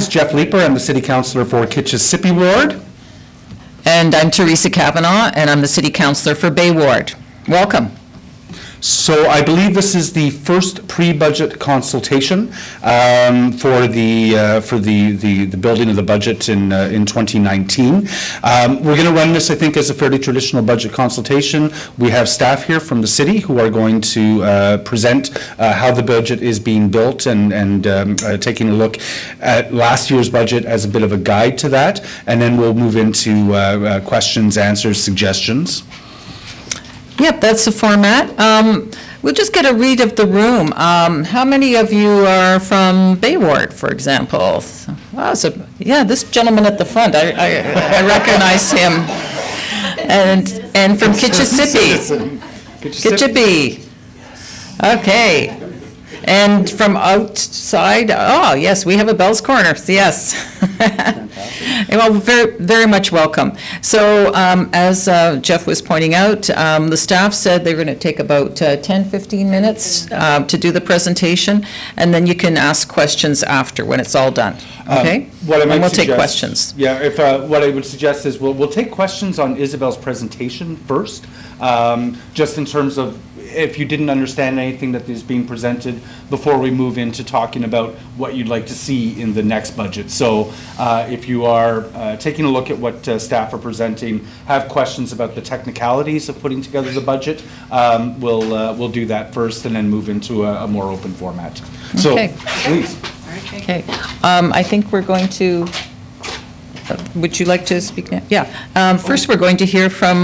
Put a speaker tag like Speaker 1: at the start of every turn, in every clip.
Speaker 1: is Jeff Leiper. I'm the City Councillor for Kitchissippi Ward.
Speaker 2: And I'm Teresa Kavanagh, and I'm the City Councillor for Bay Ward. Welcome.
Speaker 1: So I believe this is the first pre-budget consultation for the building of the budget in 2019. We're going to run this, I think, as a fairly traditional budget consultation. We have staff here from the city who are going to present how the budget is being built and taking a look at last year's budget as a bit of a guide to that, and then we'll move into questions, answers, suggestions.
Speaker 2: Yep, that's the format. We'll just get a read of the room. How many of you are from Bay Ward, for example? Wow, so, yeah, this gentleman at the front, I recognize him. And from Kitchissippi. Kitchissippi. Okay. And from outside, oh, yes, we have a Bell's Corner, yes. Well, very, very much welcome. So as Jeff was pointing out, the staff said they were going to take about 10, 15 minutes to do the presentation, and then you can ask questions after when it's all done, okay? And we'll take questions.
Speaker 1: Yeah, if what I would suggest is we'll take questions on Isabel's presentation first, just in terms of if you didn't understand anything that is being presented before we move into talking about what you'd like to see in the next budget. So if you are taking a look at what staff are presenting, have questions about the technicalities of putting together the budget, we'll do that first and then move into a more open format. So please.
Speaker 2: Okay. I think we're going to, would you like to speak now? Yeah. First we're going to hear from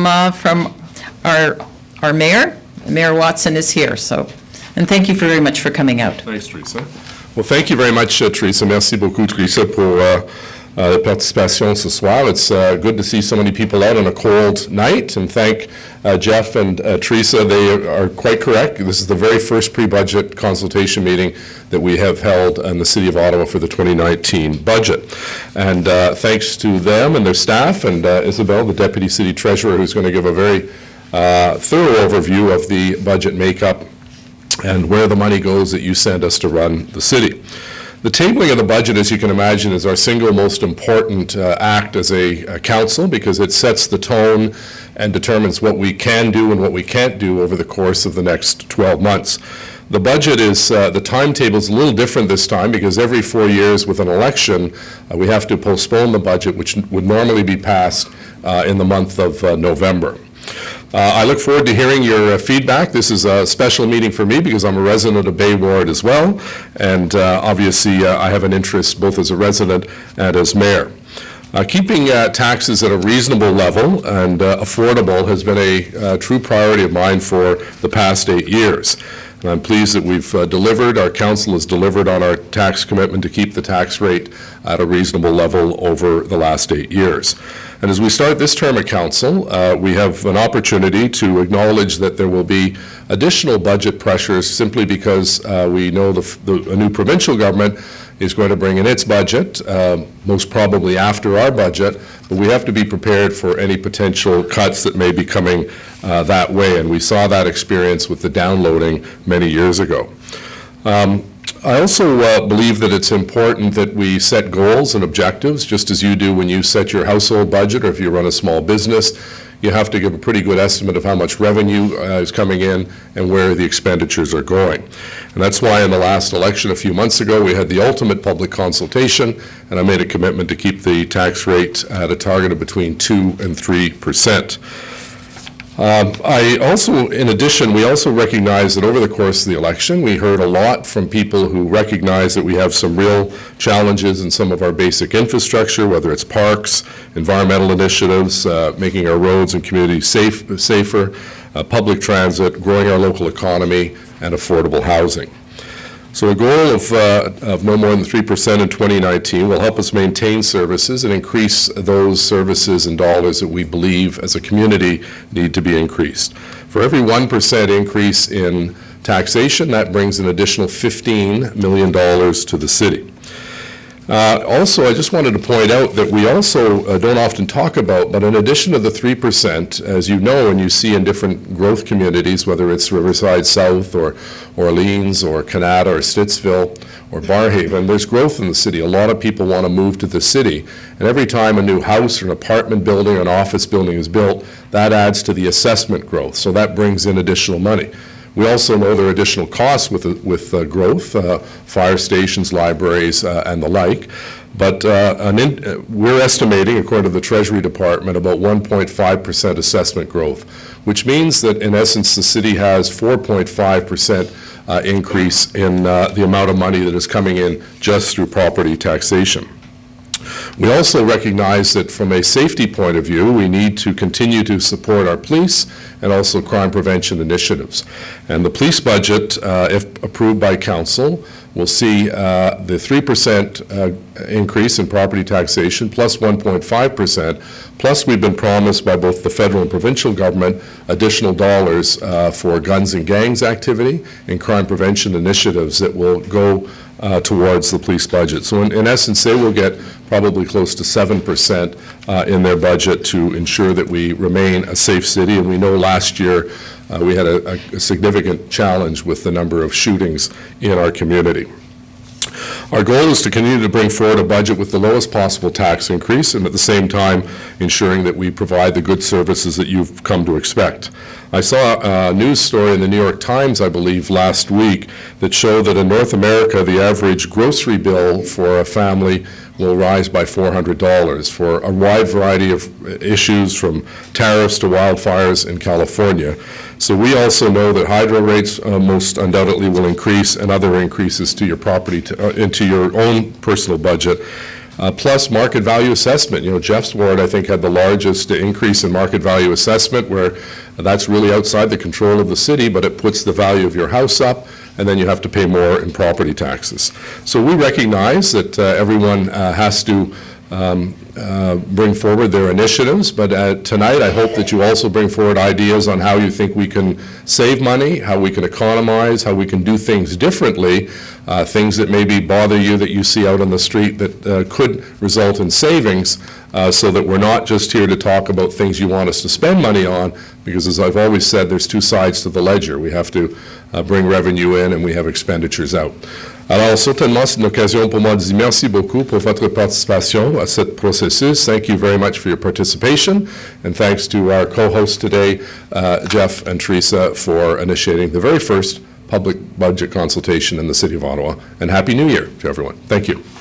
Speaker 2: our mayor. Mayor Watson is here, so, and thank you very much for coming out.
Speaker 3: Thanks, Teresa. Well, thank you very much, Teresa. Merci beaucoup, Teresa, pour la participation ce soir. It's good to see so many people out on a cold night, and thank Jeff and Teresa. They are quite correct. This is the very first pre-budget consultation meeting that we have held in the City of Ottawa for the 2019 budget. And thanks to them and their staff, and Isabel, the Deputy City Treasurer, who's going to give a very thorough overview of the budget makeup and where the money goes that you send us to run the city. The tabling of the budget, as you can imagine, is our single most important act as a council, because it sets the tone and determines what we can do and what we can't do over the course of the next 12 months. The budget is, the timetable is a little different this time, because every 4 years with an election, we have to postpone the budget, which would normally be passed in the month of November. I look forward to hearing your feedback. This is a special meeting for me because I'm a resident of Bay Ward as well, and obviously I have an interest both as a resident and as mayor. Keeping taxes at a reasonable level and affordable has been a true priority of mine for the past 8 years. And I'm pleased that we've delivered, our council has delivered on our tax commitment to keep the tax rate at a reasonable level over the last 8 years. And as we start this term of council, we have an opportunity to acknowledge that there will be additional budget pressures simply because we know a new provincial government is going to bring in its budget, most probably after our budget, but we have to be prepared for any potential cuts that may be coming that way, and we saw that experience with the downloading many years ago. I also believe that it's important that we set goals and objectives, just as you do when you set your household budget, or if you run a small business. You have to give a pretty good estimate of how much revenue is coming in and where the expenditures are going. And that's why in the last election a few months ago we had the ultimate public consultation, and I made a commitment to keep the tax rate at a target of between 2% and 3%. In addition, we also recognize that over the course of the election, we heard a lot from people who recognize that we have some real challenges in some of our basic infrastructure, whether it's parks, environmental initiatives, making our roads and communities safer, public transit, growing our local economy, and affordable housing. So a goal of no more than 3% in 2019 will help us maintain services and increase those services and dollars that we believe as a community need to be increased. For every 1% increase in taxation, that brings an additional $15 million to the city. Also, I just wanted to point out that we also don't often talk about, but in addition to the 3%, as you know and you see in different growth communities, whether it's Riverside South or Orleans or Canada or Stittsville or Barrhaven, there's growth in the city. A lot of people want to move to the city. And every time a new house or an apartment building or an office building is built, that adds to the assessment growth. So that brings in additional money. We also know there are additional costs with growth, fire stations, libraries, and the like. But we're estimating, according to the Treasury Department, about 1.5% assessment growth, which means that, in essence, the city has 4.5% increase in the amount of money that is coming in just through property taxation. We also recognize that from a safety point of view, we need to continue to support our police and also crime prevention initiatives. And the police budget, if approved by council, will see the 3% increase in property taxation plus 1.5%, plus we've been promised by both the federal and provincial government additional dollars for guns and gangs activity and crime prevention initiatives that will go towards the police budget. So in essence, they will get probably close to 7% in their budget to ensure that we remain a safe city. And we know last year we had a significant challenge with the number of shootings in our community. Our goal is to continue to bring forward a budget with the lowest possible tax increase and at the same time ensuring that we provide the good services that you've come to expect. I saw a news story in the New York Times, I believe, last week that showed that in North America, the average grocery bill for a family will rise by $400 for a wide variety of issues, from tariffs to wildfires in California. So we also know that hydro rates most undoubtedly will increase, and other increases to your property, into your own personal budget. Plus market value assessment. You know, Jeff's ward, I think, had the largest increase in market value assessment, where that's really outside the control of the city, but it puts the value of your house up, and then you have to pay more in property taxes. So we recognize that everyone has to bring forward their initiatives, but tonight I hope that you also bring forward ideas on how you think we can save money, how we can economize, how we can do things differently, things that maybe bother you that you see out on the street that could result in savings, so that we're not just here to talk about things you want us to spend money on, because as I've always said, there's two sides to the ledger. We have to bring revenue in and we have expenditures out. Alors, certainement, c'est une occasion pour moi de dire merci beaucoup pour votre participation à ce processus. Thank you very much for your participation, and thanks to our co-hosts today, Jeff and Teresa, for initiating the very first public budget consultation in the City of Ottawa. And Happy New Year to everyone. Thank you.